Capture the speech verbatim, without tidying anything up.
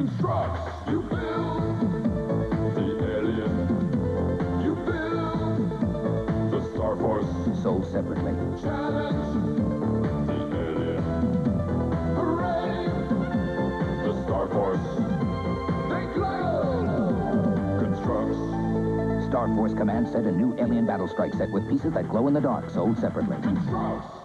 Constructs. You build the alien. You build the Star Force. Sold separately. Challenge the alien. Hooray! The Star Force. They glow. Constructs. Star Force Command set a new alien battle strike set with pieces that glow in the dark, sold separately. Constructs.